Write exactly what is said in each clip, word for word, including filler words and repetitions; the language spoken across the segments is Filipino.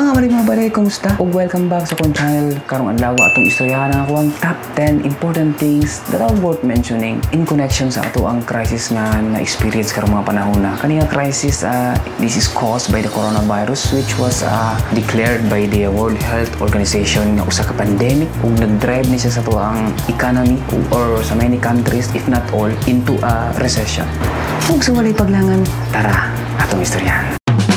Mga bali mga balay, kumusta? O welcome back sa akong channel. Karong adlaw atong istoryahan ako ang top ten important things that are worth mentioning in connection sa ato ang crisis nga na-experience karong mga panahon na. Kani nga crisis, uh, this is caused by the coronavirus which was uh, declared by the World Health Organization nga usa ka pandemic ug nag-drive ni siya sa ato ang economy or sa many countries, if not all, into a recession. Ug sa walay paglangan, tara atong istoryahan.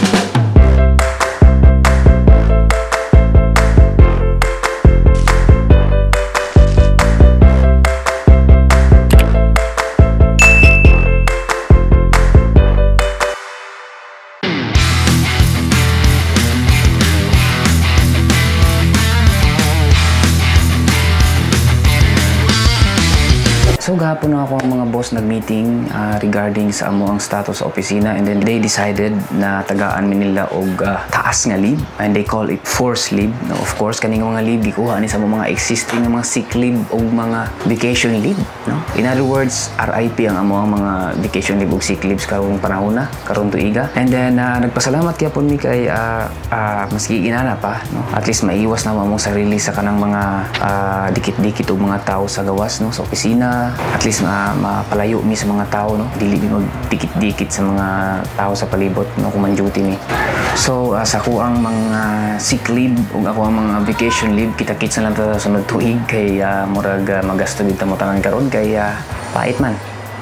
So gahapon na ako ang mga boss nag-meeting uh, regarding sa amo ang status sa opisina, and then they decided na tagaan mi nila og uh, taas nga leave, and they call it forced leave. No, of course kaning mga leave gikuha ni sa mga existing nga mga sick leave og mga vacation leave, no? In other words, R I P ang amo ang mga vacation leave og sick leaves karong panahon na, karong tuiga. And then uh, nagpasalamat gyapon mi kay uh, uh, maski inana pa, no? At least maiwas na mo sarili sa kanang mga uh, dikit-dikit og mga tao sa gawas, no, sa opisina. At least ma mapalayo mi sa mga tao, no, dili mi magdikit-dikit sa mga tao sa palibot, no, kung man-duty mi. So uh, sa ako ang mga sick leave ug ako ang mga vacation leave, kita-kits na lang ta sa sunod tuig kay uh, murag uh, magasto dito mo tanan karon kay uh, pait man.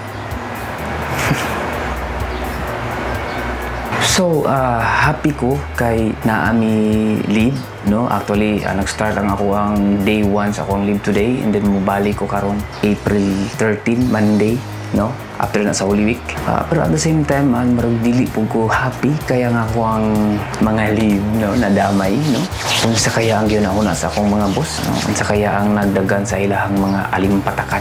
So, uh, happy ko kay naami leave, no? Actually, uh, nag-start ang ako ang day one sa akong leave today, and then mubalik ko karon April thirteenth, Monday, no? After na sa Holy Week. Uh, pero at the same time, man, marag dili po ko happy kaya nga ako ang mga leave, no? Nadamay, no? Kung sa kaya ang yun ako na sa akong mga boss, no? Kung sa kaya ang nagdagan sa ilahang mga alimpatakan.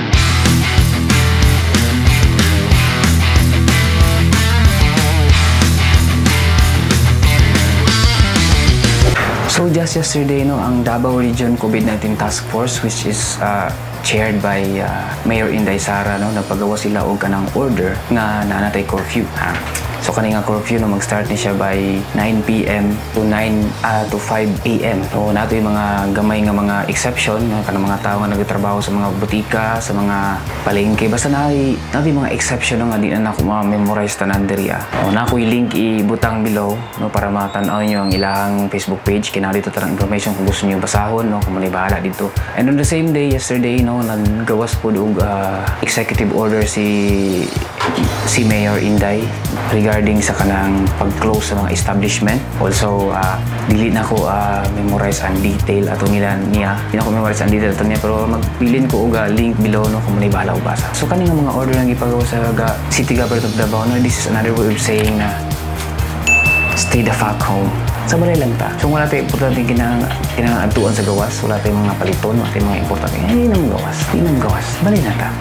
So just yesterday, no, ang Davao Region COVID nineteen Task Force, which is uh, chaired by uh, Mayor Inday Sara, no, nagpagawa sila og kanang order nga nanatay curfew, ha. So kani nga curfew, no, mag-start ni siya by nine p m to nine uh, to five a m So nato yung mga gamay nga mga exception, no, kanang mga tao nga nagtrabaho sa mga butika, sa mga palengke, basta na nato yung mga exception, no, nga di na ako ma-memorize tanan diri. O na ko i-link ibutang below, no, para matanaw niyo ang ilang Facebook page. Kinali to tarang information kung gusto niyo basahon, no, kung mali bahala dito. And on the same day, yesterday, no, naggawas po og uh, executive order si si Mayor Inday regarding sa kanang pag-close sa mga establishment. Also, uh, dili na ko uh, memorize ang detail ato nila niya. Hindi na ko memorize ang detail ato niya, pero magpilin ko og uh, link below, no, kung mali bahala og basa. So kani nga mga order lang gipagawa sa uh, City Government of Davao, no, this is another way of saying na stay the fuck home. Sa balay lang ta. So wala tayong importante kinang kinangatuan sa gawas, wala tayong mga paliton, wala tayong mga importante. Hindi nang gawas, hindi nang gawas. Balay na ta.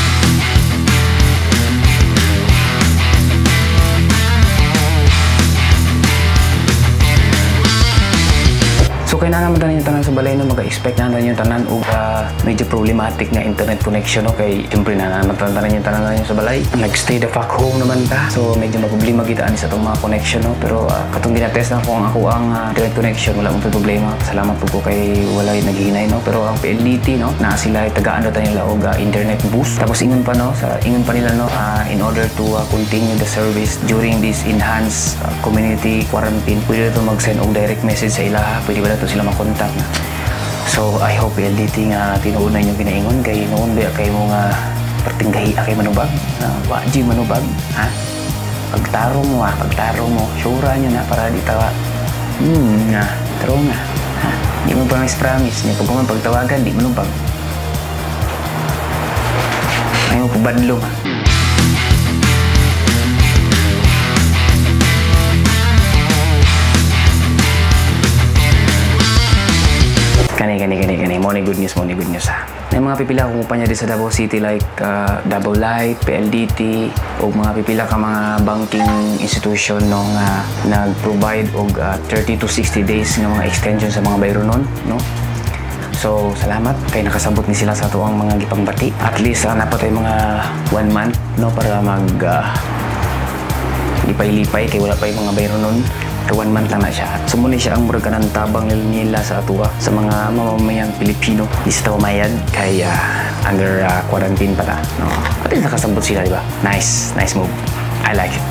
So kaya na naman tanan yung tanan sa balay, no, mag-expect na naman yung tanan o uh, medyo problematic na internet connection, no, kay siyempre na naman tanan yung tanan yung sa balay. Nag-stay the fuck home naman ta. So medyo maproblema gitaan sa itong mga connection, no, pero uh, katong ginatest na ko ang ako ang uh, internet connection, wala mong problema. Salamat po ko kay walay naghihinay, no, pero ang P L D T, no, na sila tagaan na tayo nila og uh, internet boost. Tapos ingon pa, no, sa ingon pa nila, no, uh, in order to uh, continue the service during this enhanced uh, community quarantine, pwede ito mag-send og direct message sa ila, pwede ba ito sila makontak na. So I hope P L D T nga tinuunan yung ginaingon kay noon ba kay mo nga pertinggahi kay manubag, uh, waji manubag, ha? Pagtarong mo, ha? Pagtarong mo, sura nyo na para di tawa. Hmm, nga, taro nga, ha? Di mo promise-promise niya, pag kuman pagtawagan, di manubag. Ay mo pabadlo, ha? Kani, kani, kani, kani. Mo ni good news, mo ni good news, ha. May mga pipila akong kumpanya din sa Davao City like uh, Davao Light, P L D T, o mga pipila ka mga banking institution, no, nga nag-provide og uh, thirty to sixty days nga mga extension sa mga bayro nun, no. So, salamat kay nakasabot ni sila sa tuwang mga gipangbati. At least, uh, napatay mga one month, no, para mag uh, lipay-lipay kay wala pa yung mga bayro nun. one month lang na siya. So muna siya ang murag ng tabang nila sa atua sa mga mamamayang Pilipino. Di sila umayad kay uh, under uh, quarantine pa ta. No? At least nakasabot sila, di ba? Nice, nice move. I like it.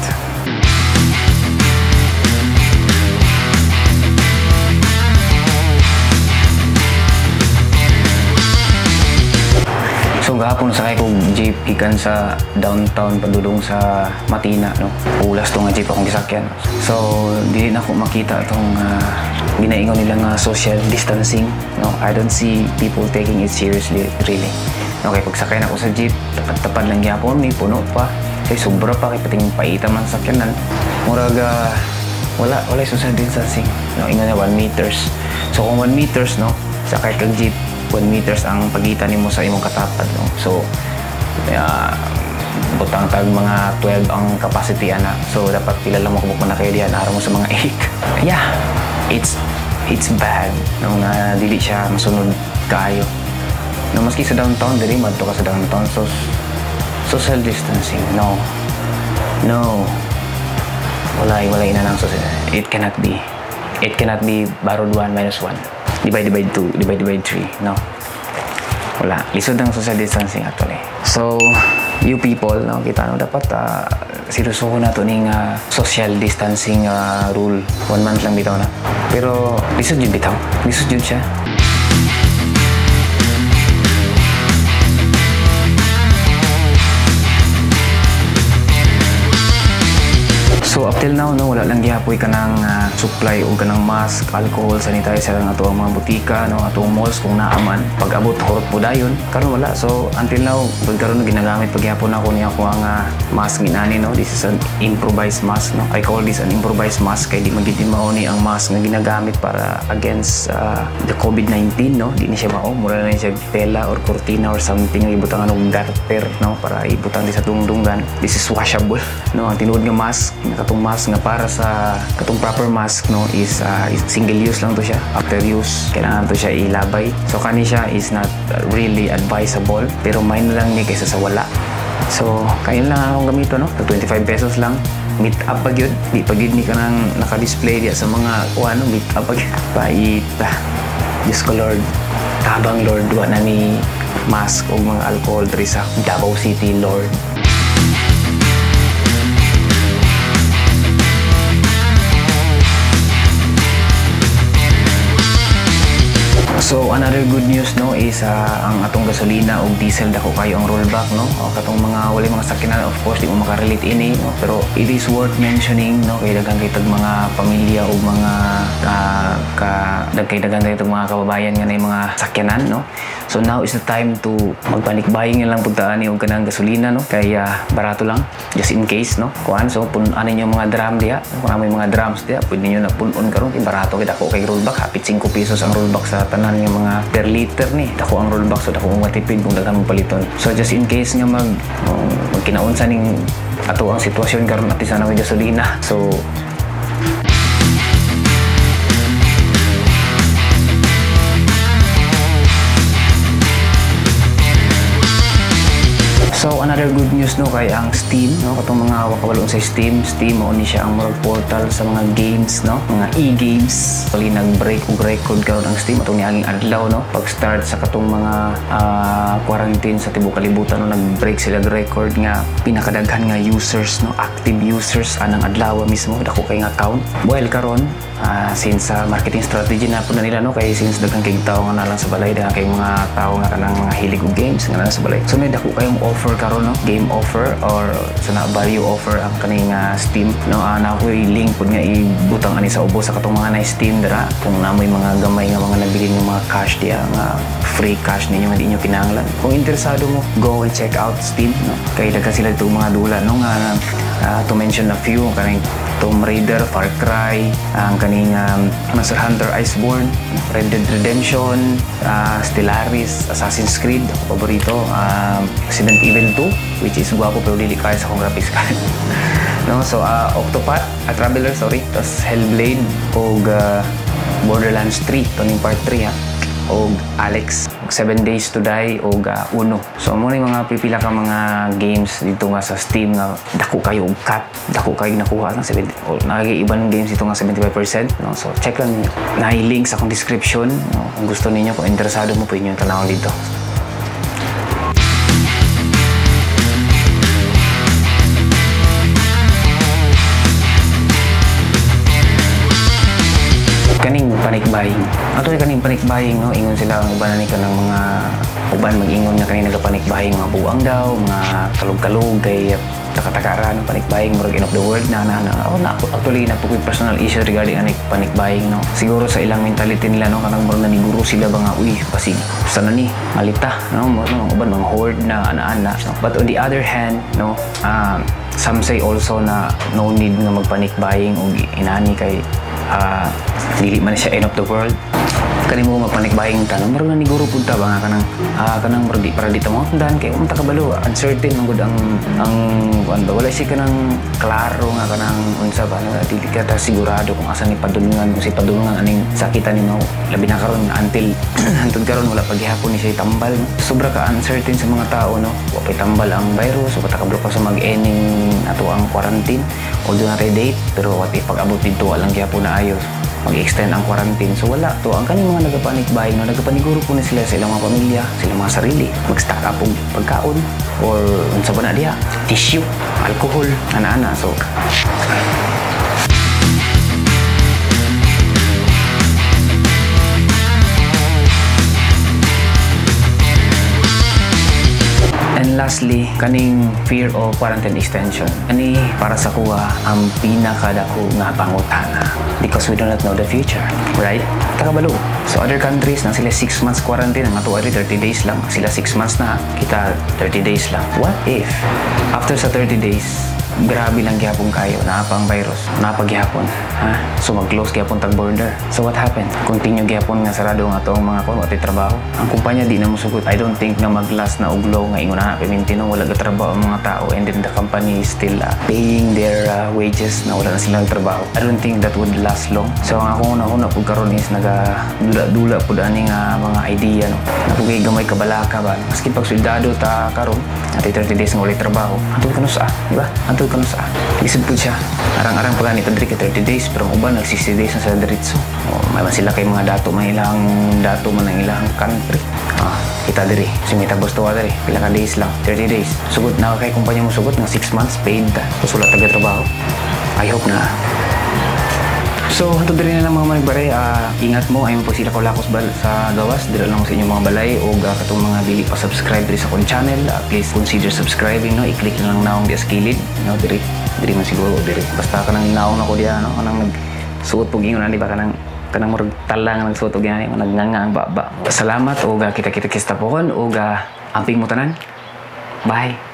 So gahapon sakay ko jeep gikan sa downtown padulong sa Matina, no. Ulas to nga jeep akong gisakyan. So dili na ko makita itong uh, ginaingon nilang uh, social distancing, no. I don't see people taking it seriously really. Okay, pag sakay na ko sa jeep, tapad-tapad lang gyapon, may puno pa. Kay sobra pa kay pating paita man sakyanan. Murag uh, wala wala social distancing. No, ingon na one meters. So kung one meters, no, sakay kag jeep one meters ang pagitan nimo sa imong katapat, no? So uh, butang tag mga twelve ang capacity ana, so dapat pila lang mo kung na kayo diyan araw mo sa mga eight. Yeah, it's it's bad no na dili siya masunod kayo, no, maski sa downtown diri madto ka sa downtown, so social distancing, no no wala wala ina nang social. It cannot be it cannot be barod one minus one divide by two, divide by three, no? Wala. Lisod ang social distancing actually. So, you people, no, kita no, dapat uh, sinusuko na ito ng uh, social distancing uh, rule. One month lang bitaw na. Pero, lisod yun bitaw. Lisod yun siya. So up till now, no, wala lang gihapoy ka ng uh, supply o ka ng mask, alcohol, sanitizer ang ato ang mga butika, no, ato ang malls kung naaman. Pag abot kurot po dayon, karon wala. So until now, pag karon ginagamit pag gihapon ako niya ko ang uh, mask ginani, no. This is an improvised mask, no. I call this an improvised mask kay di magid maoni ang mask nga ginagamit para against uh, the COVID nineteen, no. Di ni siya mao, mura na siya tela or cortina or something nga ibutangan og garter, no, para ibutang di sa tungdungan. This is washable, no. Ang tinuod nga mask katong mask nga para sa katong proper mask, no, is, uh, is single use lang to siya. After use kailangan to siya ilabay, so kani siya is not really advisable, pero may na lang ni kaysa sa wala. So kayo lang akong gamito, no, twenty-five pesos lang. Meet up pag yun, di pag yun ni ka nang naka-display diya sa mga kuha, no, meet up pag yun. Paita, Diyos ko Lord, tabang Lord, wa na ni mask o mga alcohol diri sa Davao City, Lord. So another good news, no, is uh, ang atong gasolina o diesel dako kayo ang rollback, no. O katong mga wala mga sakyanan, of course di mo makarelate ini, no, pero it is worth mentioning, no, kay daghang kay tag mga pamilya o mga uh, ka dagkay daghang kay tag mga kababayan nga nay mga sakyanan, no. So now is the time to magpanikbaying lang puntaan ni og kanang gasolina, no, kay uh, barato lang just in case, no. Kuan so pun ano niyo mga drum diha, kung may mga drums diha pwede niyo na punon karon kay barato kay dako kay rollback, hapit five pesos ang rollback sa tanan yung mga per liter ni. Dako ang rollback, so dako ang matipid kung daghan mong paliton. So just in case nga mag um, magkinaunsa ning ato ang sitwasyon karon at isa na may gasolina. So So another good news, no, kay ang Steam, no, katong mga wakabalon sa Steam, Steam mo ni siya ang murag portal sa mga games, no, mga e-games. Pali nag-break og record karon ang Steam atong niaging adlaw, no, pag start sa katong mga uh, quarantine sa tibuok kalibutan, no, nag-break sila og record nga pinakadaghan nga users, no, active users anang adlaw mismo dako kay nga account. Well karon uh, since uh, marketing strategy na po na nila, no, kay since daghang kay tao nga nalang sa balay, daghang kay mga tao nga kanang mga hilig og games nga nalang sa balay. So may dako kayong offer karon, no, game offer or sana value offer ang kaning uh, Steam, no. Uh, na ko'y link pud nga ibutang ani sa ubos sa katong mga na Steam dira kung namoy mga gamay nga mga nabili ng mga cash diya nga free cash ninyo nga di nyo kinahanglan. Kung interesado mo, go and check out Steam, no, kay daghan sila itong mga dula, no, nga uh, to mention a few kaning Tomb Raider, Far Cry, ang kaning um, Monster Hunter Iceborne, Red Dead Redemption, uh, Stellaris, Assassin's Creed, ako paborito, um, Resident Evil two, which is guwapo pero dili kaya sa akong graphics card. No, so uh, Octopath, uh, Traveler, sorry, tapos Hellblade o uh, Borderlands three, ito ning part three, ha. o Alex. seven days to die o uh, Uno. So muna yung mga pipila ka mga games dito nga sa Steam nga dako kayo og cut, dako kayo nakuha ng seventy o nag-iibang games dito nga seventy-five percent, no? So check lang niyo. Nai-link sa akong description, no? Kung gusto niyo, kung interesado mo po inyo tanaw dito. Kaning panic buying. Ato kaning panic buying, no, ingon sila ang uban ni kanang mga uban mag-ingon nga kaning nagpa-panic buying mga buang daw, mga kalog-kalog kay taka-takaran ng panic buying murag end of the world na na na oh, na actually na pugod personal issue regarding aning panic buying, no. Siguro sa ilang mentality nila, no, kanang murag naniguro sila ba nga uy pasig sana ni malita, no, no uban mga hoard na ana-ana, no? But on the other hand, no, um, some say also na no need nga mag-panic buying og inani kay uh, dili man siya end of the world. Kani mo magpanik buying ta, murag na niguro pud ta ba nga kanang ah kanang murag di para dito mo undan kay unta kabalo uncertain man gud ang ang kuan ba wala si kanang klaro nga kanang unsa ba nga dili ka ta sigurado kung asa ni padulungan kung si padulungan aning sakitan nimo labi na karon until hantud karon wala pa gihapon ni siya tambal. Sobra ka uncertain sa mga tao, no, wa pay tambal ang virus o patakablo pa sa mag-ending ato ang quarantine o do na date pero what if pag-abot dito walang gihapon na ayos mag-extend ang quarantine. So wala to ang kaning mga nagapanic buying, no, nagapaniguro po na sila sa ilang mga pamilya, sa ilang mga sarili, mag-stock up og pagkaon or unsa ba na diha, tissue, alcohol, ana-ana. So and lastly, kaning fear of quarantine extension. Ani para sa kuha ang pinakadako nga pangutana because we do not know the future, right? Takabalo. So other countries na sila six months quarantine, ang ato ay thirty days lang. Sila six months na, kita thirty days lang. What if after sa thirty days grabe lang gihapon kayo na pang virus, na paghihapon, ha? So mag-close gihapon tag border. So what happened? Continue gihapon nga sarado nga atong mga kon wati trabaho. Ang kumpanya di na mosugot. I don't think na mag-last na uglo nga ingon na pamintino wala ga trabaho ang mga tao and then the company is still uh, paying their uh, wages na wala na silang trabaho. I don't think that would last long. So ang ako una-una pud karon is naga dula-dula pud ani nga mga idea, no. Napugay gamay kabalaka ba. Maski pag soldado ta karon at thirty days nga wala trabaho. Antud kanu sa, di ba? Antud kanu sa. Isip pud siya. Arang-arang pa ni padri ka thirty days pero ang uban nag sixty days na sa diretso. O, may man sila kay mga dato man ilang dato man ang ilang country. Ah, kita diri. Sumita gusto diri. Pila ka days lang, thirty days. Sugod na kay kumpanya mo sugod nga six months paid ta. So wala taga trabaho. I hope na. So, hanto diri na lang mga manigbare, uh, ingat mo, ayun po sila ko lakos bal sa gawas, dira lang sa inyong mga balay o uh, katong mga dili pa subscribe diri sa akong channel, uh, please consider subscribing, no, i-click lang naong di skilid, no, diri, diri man siguro, diri, basta kanang naong ako diya, no, kanang nagsuot po gingon, di ba, kanang kanang murag talang nagsuot og yan, nagnanga ang baba. Salamat o uh, kita-kita kista po kon o uh, amping mo tanan. Bye.